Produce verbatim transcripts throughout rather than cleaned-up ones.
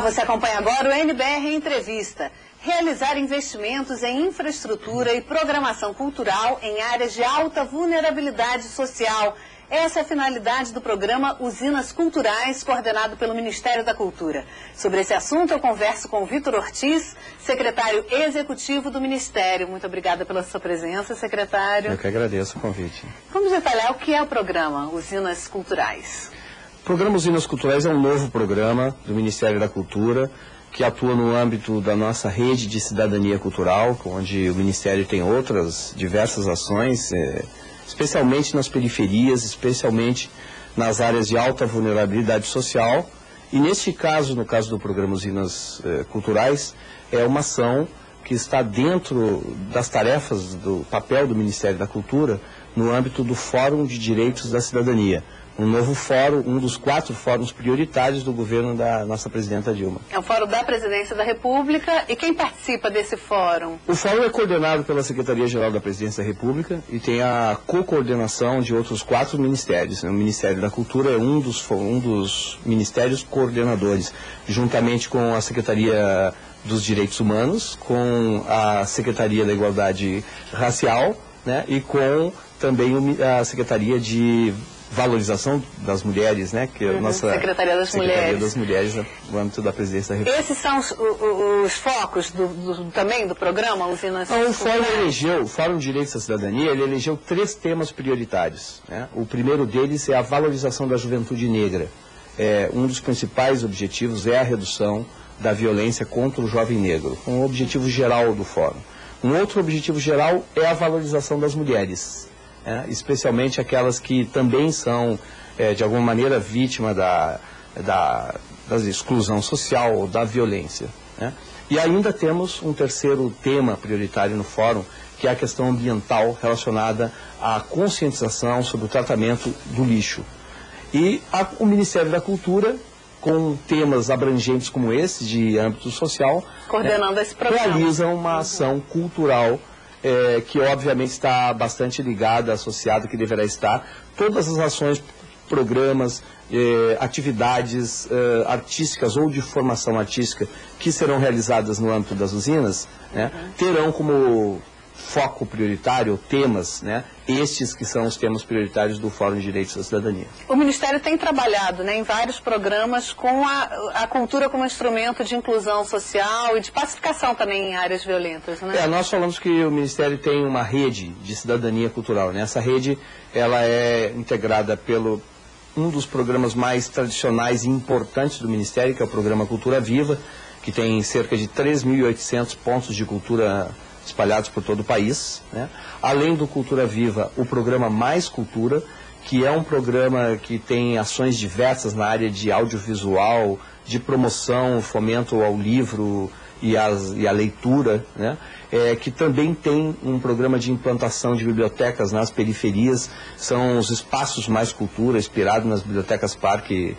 você acompanha agora o N B R Entrevista. Realizar investimentos em infraestrutura e programação cultural em áreas de alta vulnerabilidade social. Essa é a finalidade do programa Usinas Culturais, coordenado pelo Ministério da Cultura. Sobre esse assunto, eu converso com o Vitor Ortiz, secretário executivo do Ministério. Muito obrigada pela sua presença, secretário. Eu que agradeço o convite. Vamos detalhar o que é o programa Usinas Culturais. O programa Usinas Culturais é um novo programa do Ministério da Cultura, que atua no âmbito da nossa rede de cidadania cultural, onde o Ministério tem outras diversas ações, é, especialmente nas periferias, especialmente nas áreas de alta vulnerabilidade social. E neste caso, no caso do programa Usinas é, Culturais, é uma ação que está dentro das tarefas do papel do Ministério da Cultura no âmbito do Fórum de Direitos da Cidadania. Um novo fórum, um dos quatro fóruns prioritários do governo da nossa presidenta Dilma. É o fórum da Presidência da República. E quem participa desse fórum? O fórum é coordenado pela Secretaria-Geral da Presidência da República e tem a co-coordenação de outros quatro ministérios. O Ministério da Cultura é um dos, um dos ministérios coordenadores, juntamente com a Secretaria dos Direitos Humanos, com a Secretaria da Igualdade Racial, né, e com também a Secretaria de Valorização das Mulheres, né, que é a uhum, nossa Secretaria das Secretaria Mulheres. das Mulheres no âmbito da Presidência da República. Esses são os, os, os focos do, do, também do programa Usinas Não, o Culturais? Fórum elegeu, o Fórum de Direitos da Cidadania, ele elegeu três temas prioritários, né? O primeiro deles é a valorização da juventude negra. É, um dos principais objetivos é a redução da violência contra o jovem negro, um objetivo geral do Fórum. Um outro objetivo geral é a valorização das mulheres. É, especialmente aquelas que também são, é, de alguma maneira, vítima da, da, da exclusão social ou da violência. Né? E ainda temos um terceiro tema prioritário no fórum, que é a questão ambiental relacionada à conscientização sobre o tratamento do lixo. E a, o Ministério da Cultura, com temas abrangentes como esse, de âmbito social, coordenando, né, esse programa, realiza uma ação cultural É, que obviamente está bastante ligada, associada, que deverá estar. Todas as ações, programas, eh, atividades eh, artísticas ou de formação artística que serão realizadas no âmbito das usinas, né, uhum, terão como foco prioritário temas, né, estes que são os temas prioritários do Fórum de Direitos da Cidadania. O Ministério tem trabalhado, né, em vários programas com a, a cultura como instrumento de inclusão social e de pacificação também em áreas violentas, né? É, nós falamos que o Ministério tem uma rede de cidadania cultural, né? Essa rede, ela é integrada pelo um dos programas mais tradicionais e importantes do Ministério, que é o programa Cultura Viva, que tem cerca de três mil e oitocentos pontos de cultura espalhados por todo o país, né? Além do Cultura Viva, o programa Mais Cultura, que é um programa que tem ações diversas na área de audiovisual, de promoção, fomento ao livro e, as, e a leitura, né? É, que também tem um programa de implantação de bibliotecas nas periferias, são os espaços Mais Cultura, inspirado nas bibliotecas Parque,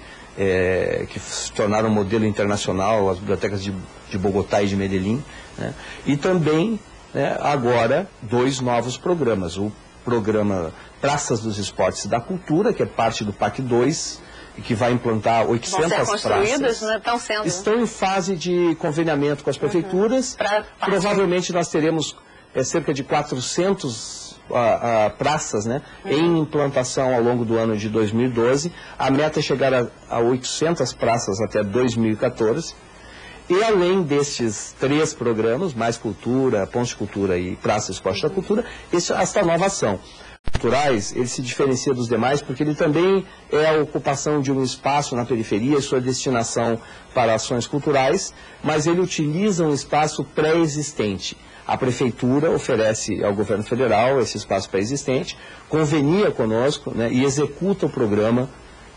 é, que se tornaram um modelo internacional, as bibliotecas de, de Bogotá e de Medellín, né? E também, né, agora, dois novos programas. O programa Praças dos Esportes da Cultura, que é parte do P A C dois, e que vai implantar oitocentas praças. Vão ser construídas, né? Estão sendo. Estão em fase de conveniamento com as prefeituras. Uhum. Pra, Provavelmente nós teremos é, cerca de quatrocentas a, a, praças, né, uhum, em implantação ao longo do ano de dois mil e doze. A meta é chegar a, a oitocentas praças até dois mil e quatorze. E além destes três programas, Mais Cultura, Pontos de Cultura e Praça Esporte da Cultura, esta nova ação. Culturais, ele se diferencia dos demais porque ele também é a ocupação de um espaço na periferia, sua destinação para ações culturais, mas ele utiliza um espaço pré-existente. A Prefeitura oferece ao Governo Federal esse espaço pré-existente, convenia conosco, né, e executa o programa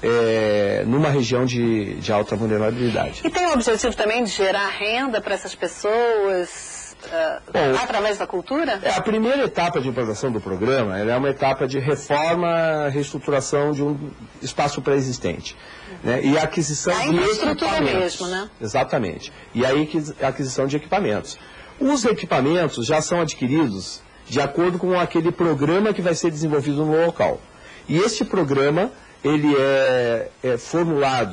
É, numa região de, de alta vulnerabilidade. E tem o objetivo também de gerar renda para essas pessoas uh, Bom, através da cultura? É, a primeira etapa de implantação do programa é uma etapa de reforma, reestruturação de um espaço pré-existente, uhum, né, e a aquisição a de infraestrutura equipamentos. Mesmo, né? Exatamente. E aí a aquisição de equipamentos. Os equipamentos já são adquiridos de acordo com aquele programa que vai ser desenvolvido no local. E este programa ele é, é formulado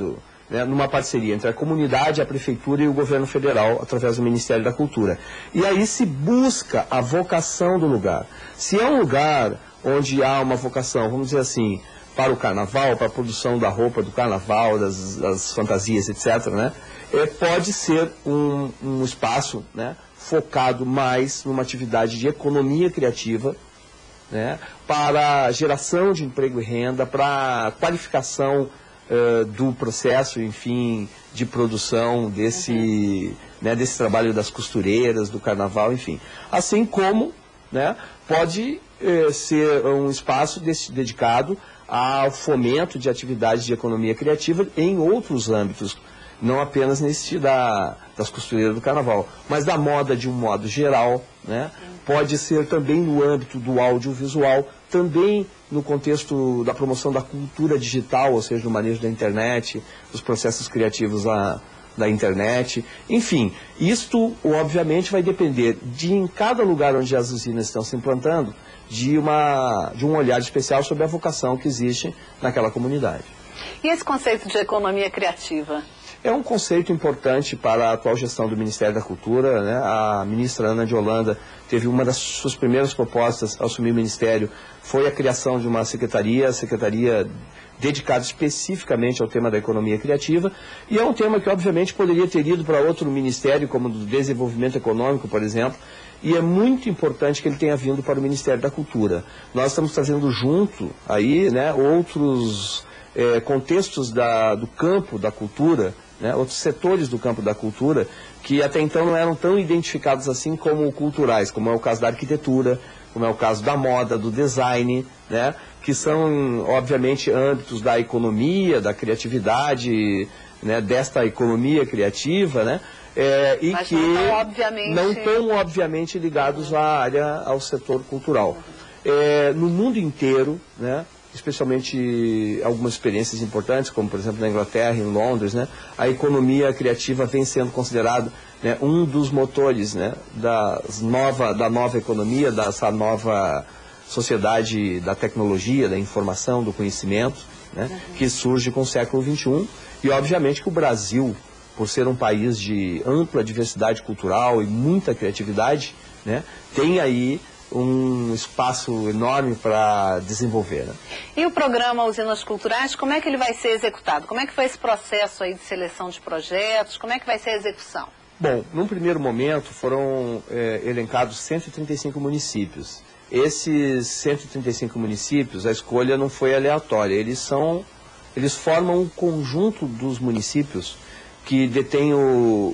né, numa parceria entre a comunidade, a prefeitura e o governo federal, através do Ministério da Cultura. E aí se busca a vocação do lugar. Se é um lugar onde há uma vocação, vamos dizer assim, para o carnaval, para a produção da roupa do carnaval, das, das fantasias, etcétera, né, é, pode ser um, um espaço, né, focado mais numa atividade de economia criativa, né, para geração de emprego e renda, para qualificação uh, do processo, enfim, de produção desse, uhum. né, desse trabalho das costureiras, do carnaval, enfim. Assim como, né, pode uh, ser um espaço desse, dedicado ao fomento de atividades de economia criativa em outros âmbitos, não apenas nesse da, das costureiras do carnaval, mas da moda de um modo geral, né? Pode ser também no âmbito do audiovisual, também no contexto da promoção da cultura digital, ou seja, no manejo da internet, dos processos criativos da, da internet. Enfim, isto obviamente vai depender de, em cada lugar onde as usinas estão se implantando, de, uma, de um olhar especial sobre a vocação que existe naquela comunidade. E esse conceito de economia criativa? É um conceito importante para a atual gestão do Ministério da Cultura, né? A ministra Ana de Holanda teve uma das suas primeiras propostas ao assumir o Ministério, foi a criação de uma secretaria, a secretaria dedicada especificamente ao tema da economia criativa, e é um tema que obviamente poderia ter ido para outro ministério, como o do desenvolvimento econômico, por exemplo, e é muito importante que ele tenha vindo para o Ministério da Cultura. Nós estamos trazendo junto aí, né, outros é, contextos da, do campo da cultura, né, outros setores do campo da cultura que até então não eram tão identificados assim como culturais, como é o caso da arquitetura, como é o caso da moda, do design, né, que são obviamente âmbitos da economia, da criatividade, né, desta economia criativa, né, é, e Mas que não tão obviamente, não tão obviamente ligados à área, ao setor cultural. É, no mundo inteiro, né, especialmente algumas experiências importantes, como por exemplo na Inglaterra, em Londres, né, a economia criativa vem sendo considerada, né, um dos motores, né, das nova, da nova economia, dessa nova sociedade da tecnologia, da informação, do conhecimento, né, uhum. que surge com o século vinte e um. E obviamente que o Brasil, por ser um país de ampla diversidade cultural e muita criatividade, né, tem aí um espaço enorme para desenvolver. Né? E o programa Usinas Culturais, como é que ele vai ser executado? Como é que foi esse processo aí de seleção de projetos? Como é que vai ser a execução? Bom, num primeiro momento foram é, elencados cento e trinta e cinco municípios. Esses cento e trinta e cinco municípios, a escolha não foi aleatória. Eles são, eles formam um conjunto dos municípios que detêm o,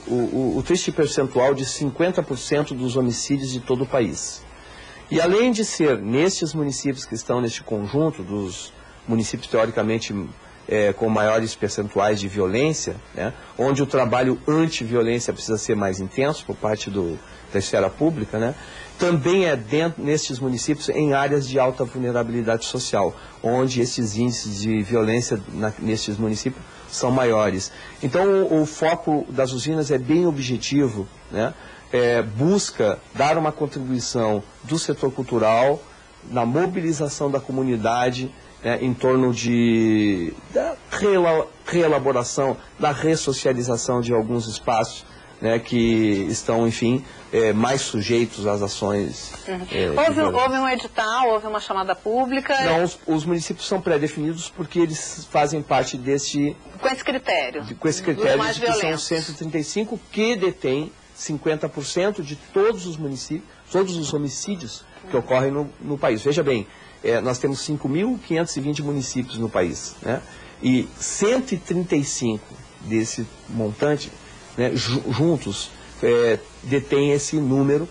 o, o triste percentual de cinquenta por cento dos homicídios de todo o país. E além de ser nestes municípios que estão neste conjunto, dos municípios teoricamente é, com maiores percentuais de violência, né, onde o trabalho anti-violência precisa ser mais intenso por parte do, da esfera pública, né, também é dentro, nestes municípios em áreas de alta vulnerabilidade social, onde esses índices de violência na, nestes municípios são maiores. Então o, o foco das usinas é bem objetivo, né? É, busca dar uma contribuição do setor cultural na mobilização da comunidade, né, em torno de, da reelaboração, da ressocialização de alguns espaços, né, que estão, enfim, é, mais sujeitos às ações. Uhum. É, houve, houve um edital, houve uma chamada pública? Não, os, os municípios são pré-definidos porque eles fazem parte desse... Com esse critério? De, com esse critério de que são cento e trinta e cinco que detêm cinquenta por cento de todos os municípios, todos os homicídios que ocorrem no, no país. Veja bem, é, nós temos cinco mil quinhentos e vinte municípios no país, né? E cento e trinta e cinco desse montante, né, juntos, é, detêm esse número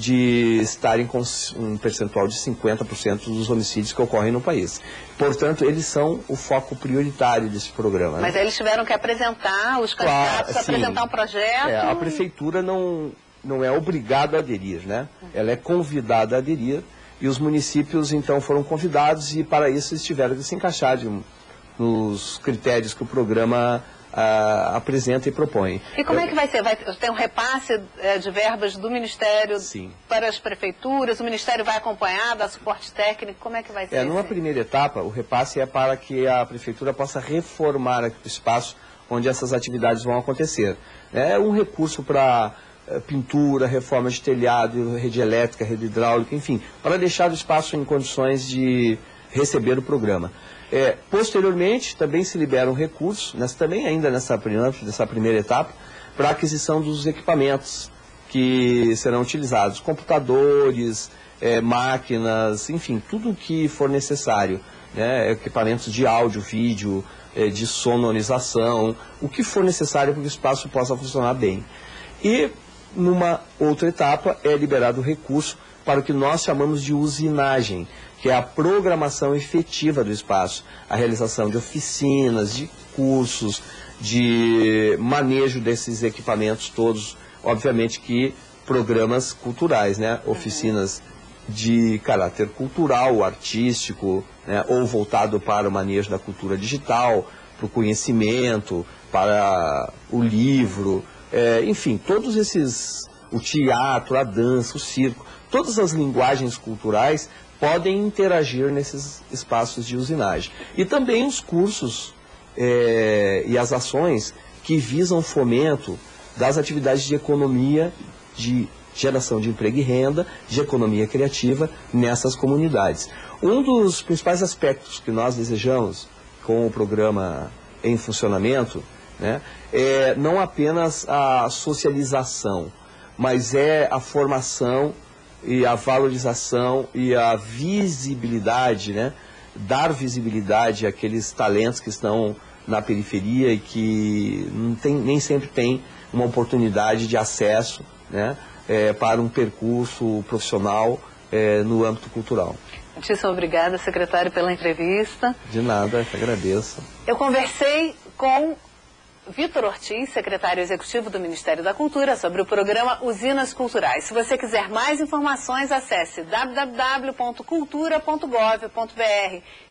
de estarem com um percentual de cinquenta por cento dos homicídios que ocorrem no país. Portanto, eles são o foco prioritário desse programa. Mas né? eles tiveram que apresentar, os candidatos, claro, apresentar sim. um projeto? É, a prefeitura não, não é obrigada a aderir, né? Ela é convidada a aderir e os municípios, então, foram convidados e, para isso, eles tiveram que se encaixar de, nos critérios que o programa Uh, apresenta e propõe. E como é que vai ser? Vai ter um repasse é, de verbas do Ministério Sim. para as prefeituras? O Ministério vai acompanhar, dar suporte técnico? Como é que vai ser? É, numa primeira etapa, o repasse é para que a Prefeitura possa reformar o espaço onde essas atividades vão acontecer. É um recurso para é, pintura, reforma de telhado, rede elétrica, rede hidráulica, enfim, para deixar o espaço em condições de receber o programa. É, posteriormente, também se liberam recursos, nessa, também ainda nessa primeira, nessa primeira etapa, para a aquisição dos equipamentos que serão utilizados, computadores, é, máquinas, enfim, tudo o que for necessário, né, equipamentos de áudio, vídeo, é, de sonorização, o que for necessário para que o espaço possa funcionar bem. E, numa outra etapa, é liberado o recurso para o que nós chamamos de usinagem, que é a programação efetiva do espaço, a realização de oficinas, de cursos, de manejo desses equipamentos todos, obviamente que programas culturais, né? Oficinas de caráter cultural, artístico, né? Ou voltado para o manejo da cultura digital, para o conhecimento, para o livro, é, enfim, todos esses, o teatro, a dança, o circo, todas as linguagens culturais podem interagir nesses espaços de usinagem. E também os cursos é, e as ações que visam fomento das atividades de economia, de geração de emprego e renda, de economia criativa nessas comunidades. Um dos principais aspectos que nós desejamos com o programa em funcionamento, né, é não apenas a socialização, mas é a formação e a valorização e a visibilidade, né? Dar visibilidade àqueles talentos que estão na periferia e que não tem, nem sempre têm uma oportunidade de acesso, né? É, para um percurso profissional é, no âmbito cultural. Muitíssimo obrigada, secretário, pela entrevista. De nada, que agradeço. Eu conversei com Vitor Ortiz, secretário executivo do Ministério da Cultura, sobre o programa Usinas Culturais. Se você quiser mais informações, acesse w w w ponto cultura ponto gov ponto br.